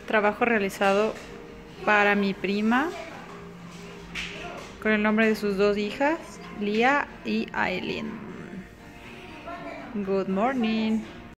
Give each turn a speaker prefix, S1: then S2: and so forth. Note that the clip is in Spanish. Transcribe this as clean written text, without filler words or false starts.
S1: Trabajo realizado para mi prima con el nombre de sus dos hijas, Lía y Aileen. Good morning.